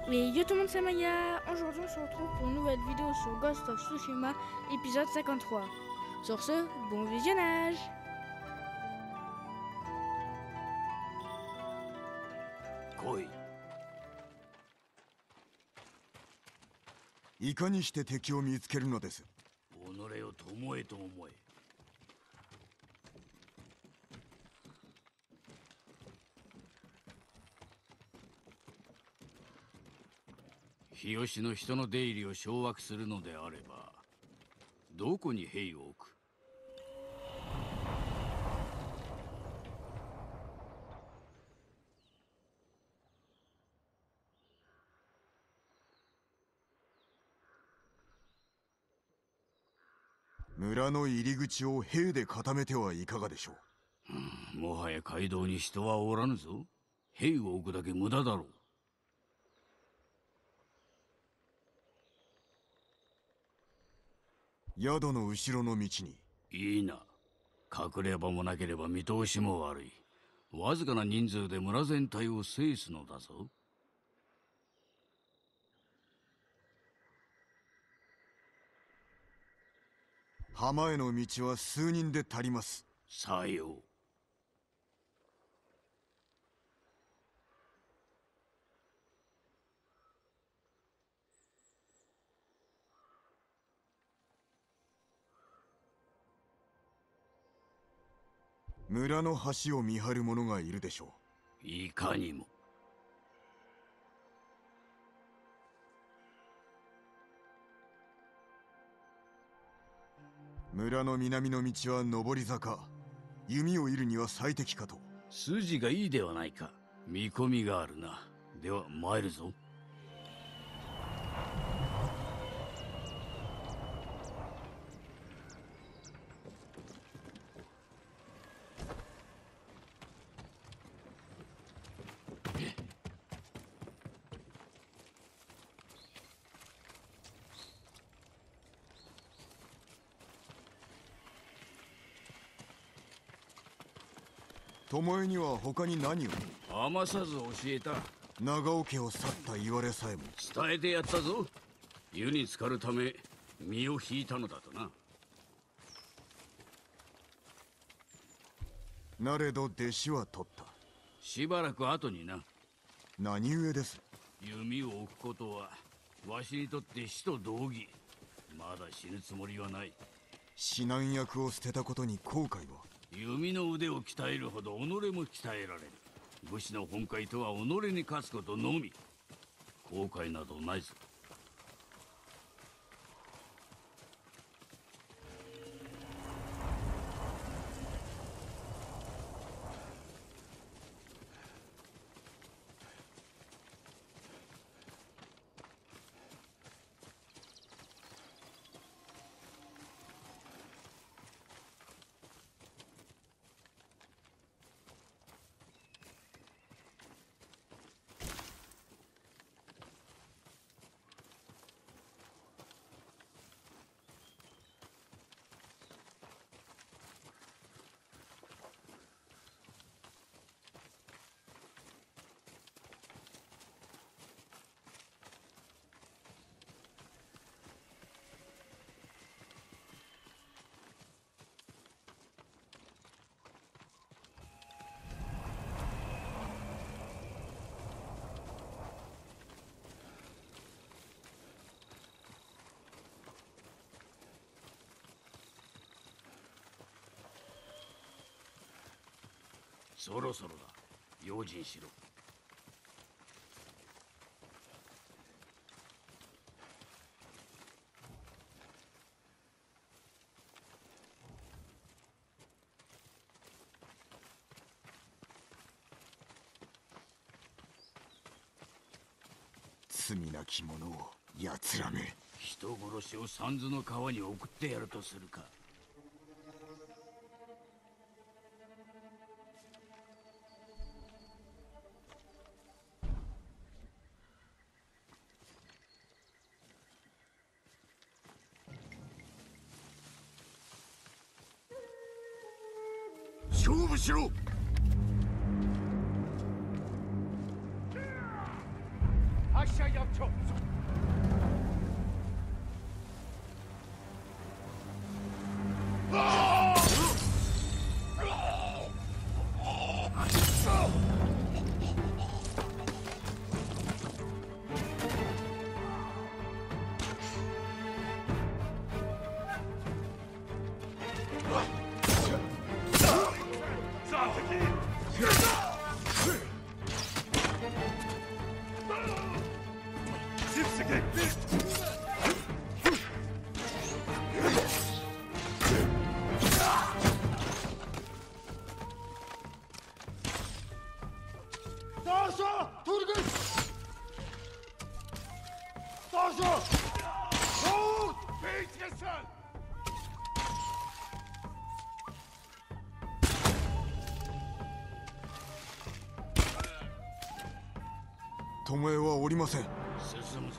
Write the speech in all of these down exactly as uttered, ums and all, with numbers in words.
Mais yo tout le monde, c'est Maya. Aujourd'hui on se retrouve pour une nouvelle vidéo sur Ghost of Tsushima, épisode cinquante-trois. Sur ce, bon visionnage. 来い。 いかにして敵を見つけるのです。 己を友へと思え。日吉の人の出入りを掌握するのであれば、どこに兵を置く？ 村の入り口を兵で固めてはいかがでしょう。もはや街道に人はおらぬぞ。兵を置くだけ無駄だろう。 宿の後ろの道に。 いいな。隠れ場もなければ見通しも悪い。わずかな人数で村全体を制すのだぞ。 浜への道は数人で足ります。 さよう。 村の橋を見張る者がいるでしょう。いかにも。 村の南の道は上り坂。弓を射るには最適かと。 筋がいいではないか。見込みがあるな。では参るぞ。 巴には他に何を？ 余さず教えた。 長尾家を去った言われさえも伝えてやったぞ。湯に浸かるため身を引いたのだとな。 なれど弟子は取った。 しばらく後にな。 何故です？ 弓を置くことはわしにとって死と同義。まだ死ぬつもりはない。 指南役を捨てたことに後悔は？ 弓の腕を鍛えるほど己も鍛えられる。武士の本懐とは己に勝つことのみ。後悔などないぞ。そろそろだ。用心しろ。 罪なき者を奴らめ。 人殺しを三途の川に送ってやるとするか。 勝負しろ。 発射や巴はおりません。 進むぞ。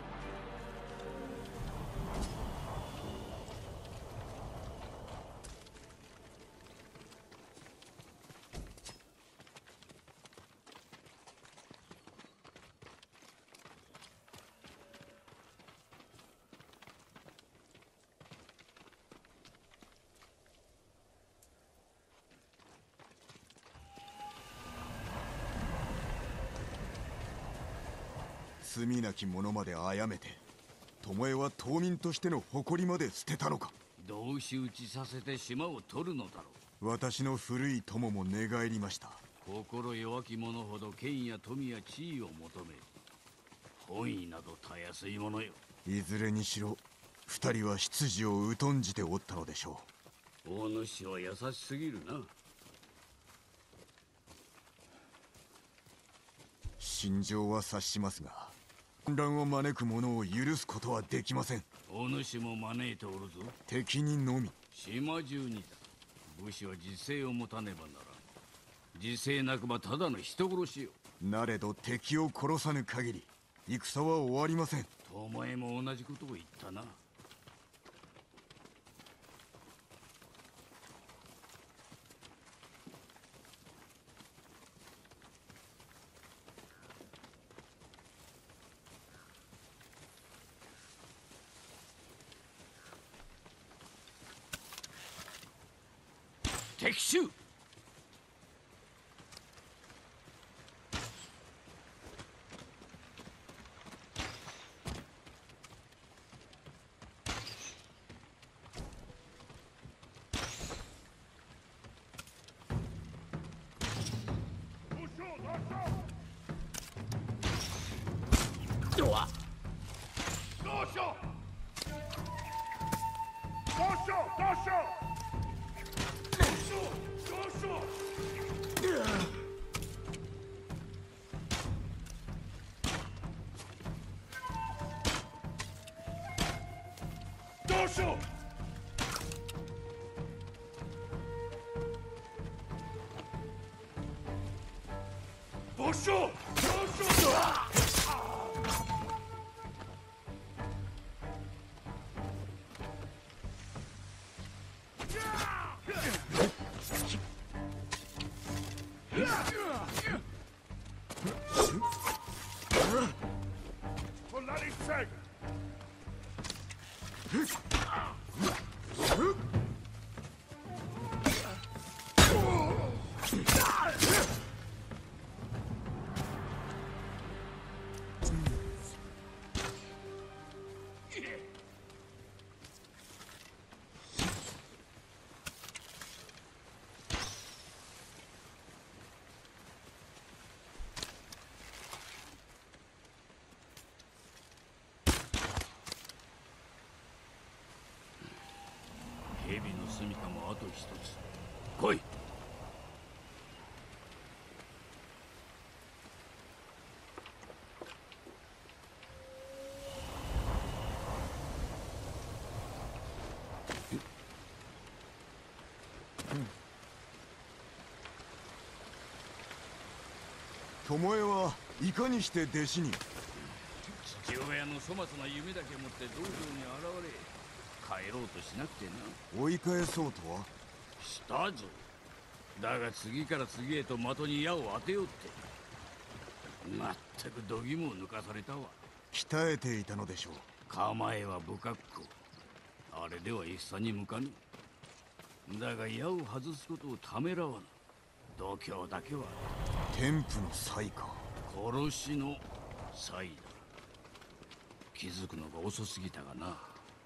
罪なき者まで殺めて、巴は島民としての誇りまで捨てたのか。 同士討ちさせて島を取るのだろう。 私の古い友も寝返りました。 心弱き者ほど権や富や地位を求める。本意などたやすいものよ。 いずれにしろ二人は出自を疎んじておったのでしょう。大主は優しすぎるな。 心情は察しますが、混乱を招く者を許すことはできません。 お主も招いておるぞ。 敵にのみ。 島中にだ。武士は自制を持たねばならん。自制なくばただの人殺しよ。 なれど敵を殺さぬ限り戦は終わりません。 巴も同じことを言ったな。敵襲！うわっ！どうしよう！どうしよう！どうしよう！どうしよう！どうしよう！蛇の住みかもあと一つ。来い。 巴はいかにして弟子に。 父親の粗末な夢だけ持って道場に現れ、帰ろうとしなくてな。 追い返そうとはしたぞ。だが次から次へと的に矢を当てようって。まったく度肝を抜かされたわ。 鍛えていたのでしょう。 構えは不格好。あれでは戦に向かぬ。だが矢を外すことをためらわぬ。度胸だけは。 天賦の才か。 殺しの才だ。気づくのが遅すぎたがな。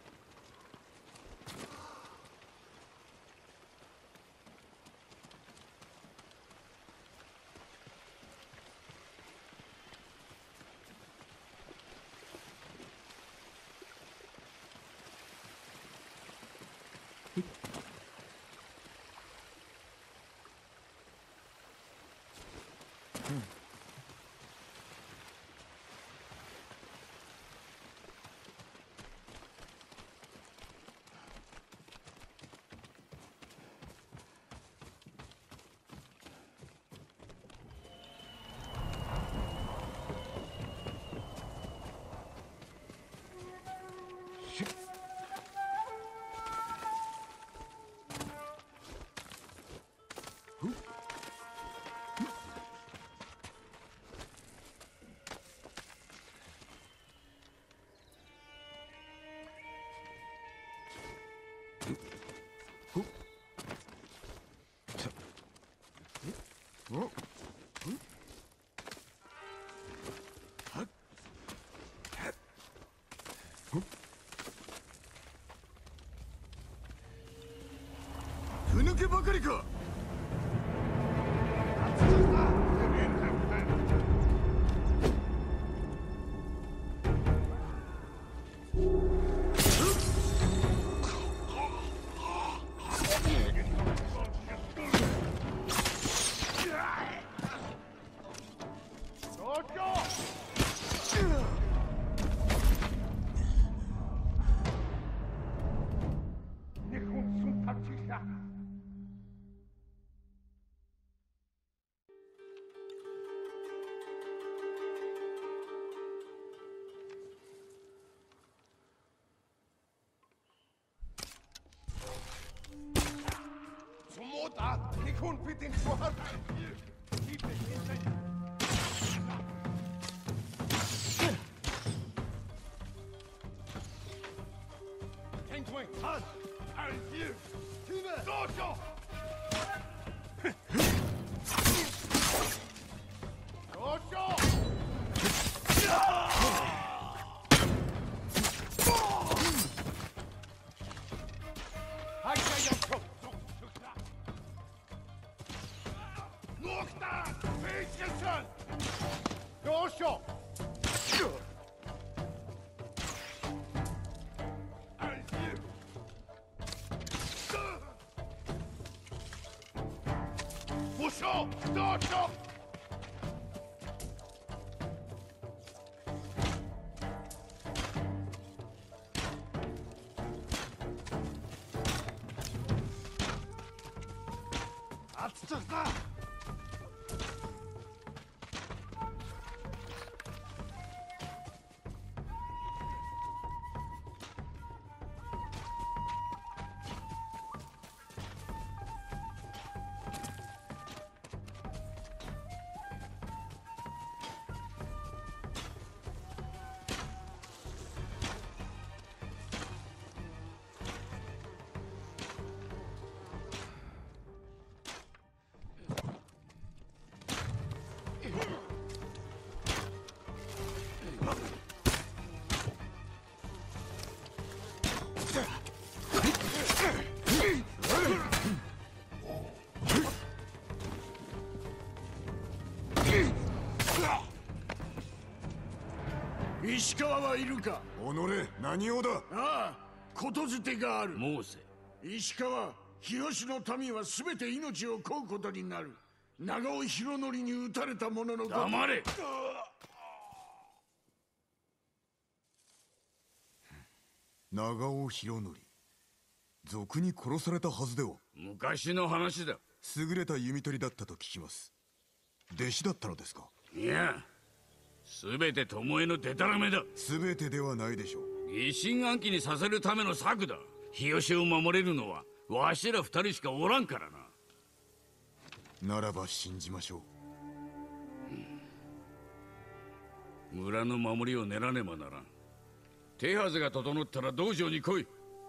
ふぬけばかりか。 石川はいるか。 己、何用だ。 ああ、ことづてがある。 申せ。 石川、日吉の民は全て命を乞うことになる。長尾博則に撃たれた者のこと。 黙れ。 長尾博則、賊に殺されたはずでは。 昔の話だ。 優れた弓取りだったと聞きます。弟子だったのですか。 いや、全て巴のデタラメだ。 全てではないでしょう。 疑心暗鬼にさせるための策だ。日吉を守れるのはわしら二人しかおらんからな。 ならば信じましょう。 村の守りを練らねばならん。手はずが整ったら道場に来い。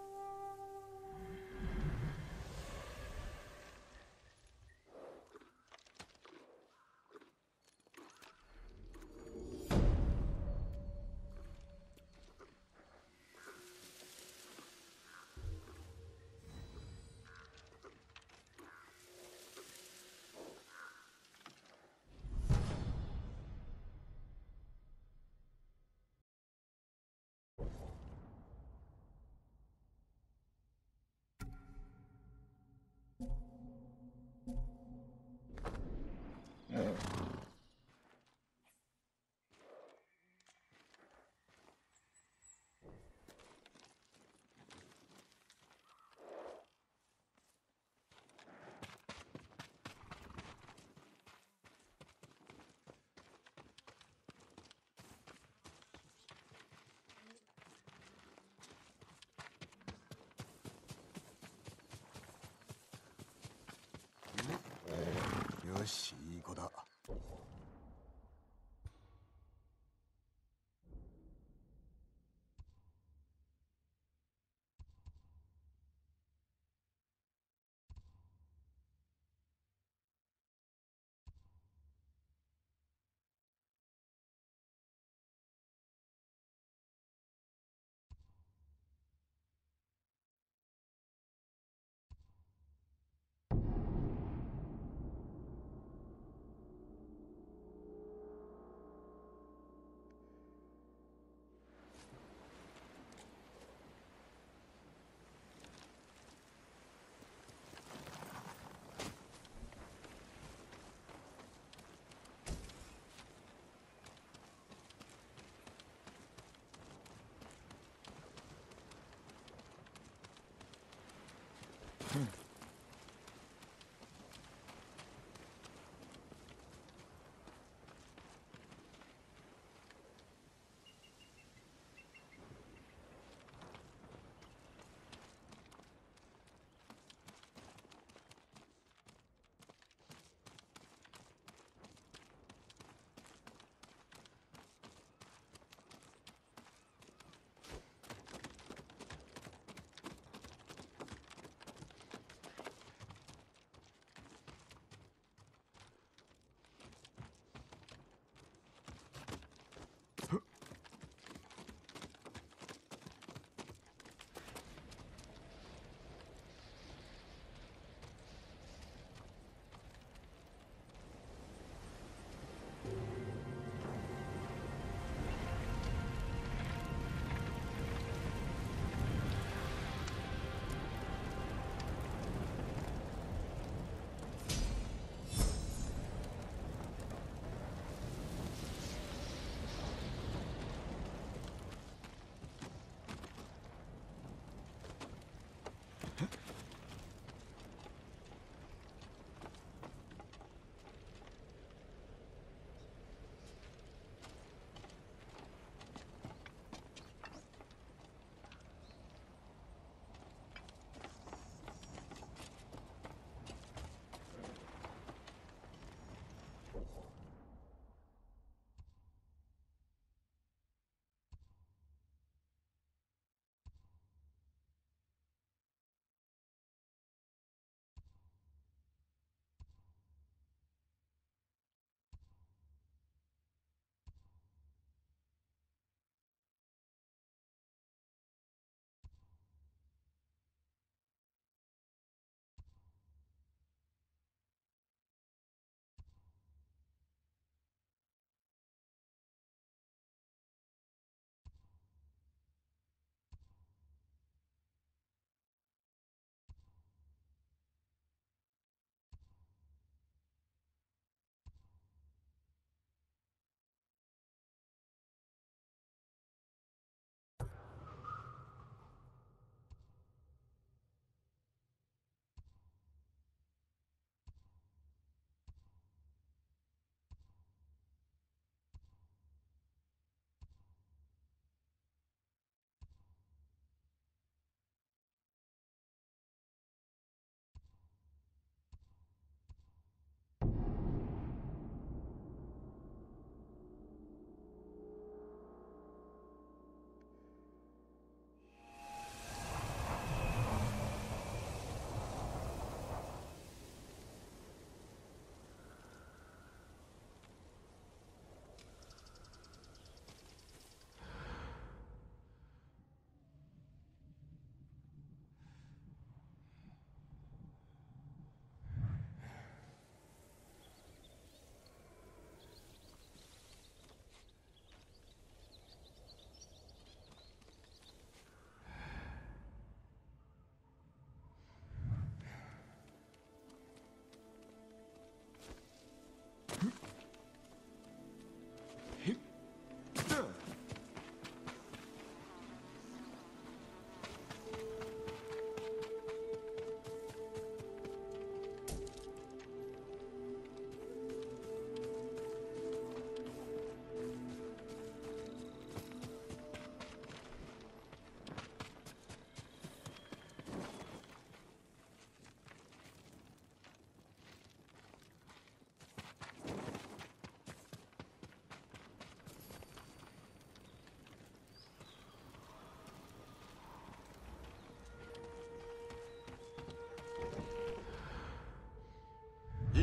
よし、いい子だ。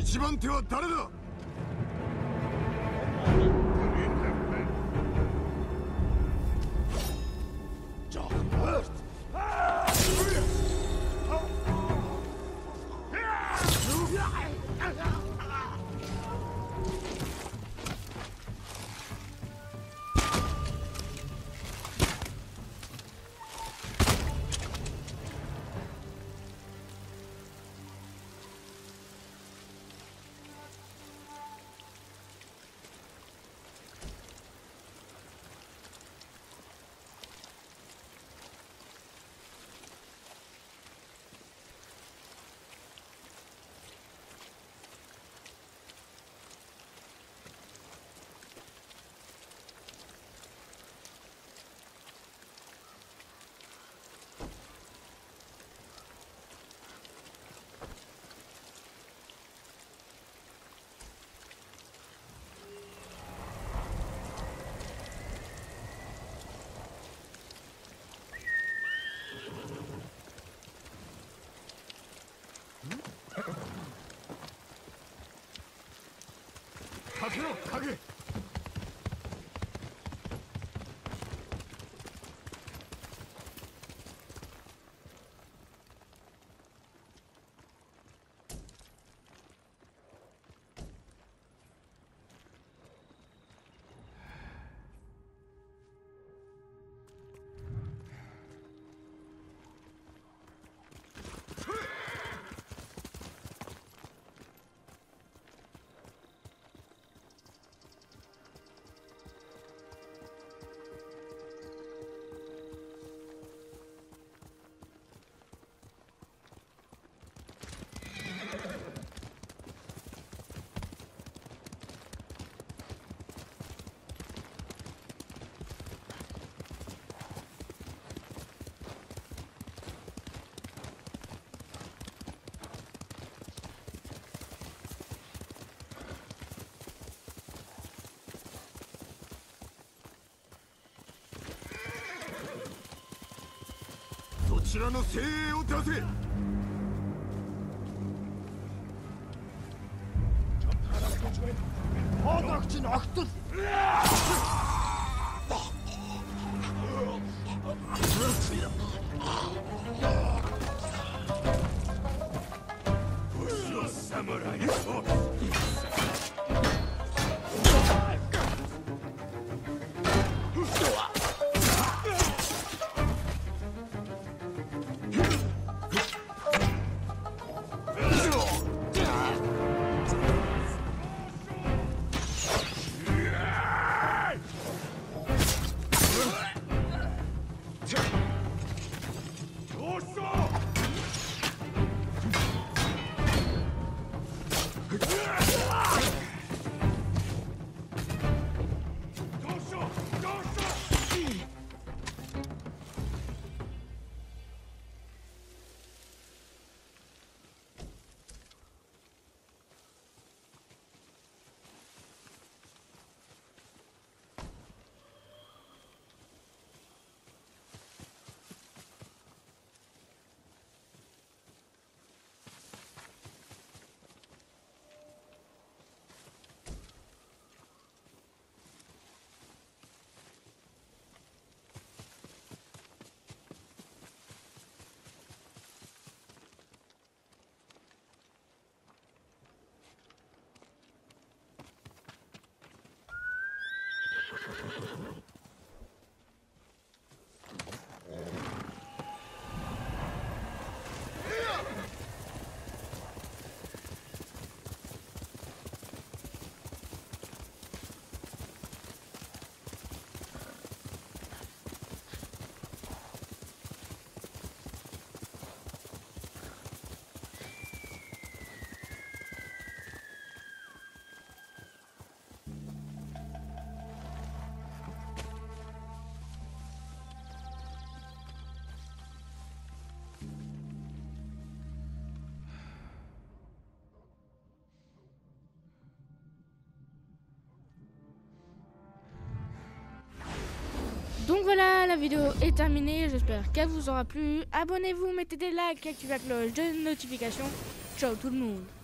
一番手は誰だ。かけろ影。こちらの精鋭を出せ。 Donc voilà, la vidéo est terminée, j'espère qu'elle vous aura plu. Abonnez-vous, mettez des likes, activez la cloche de notification. Ciao tout le monde.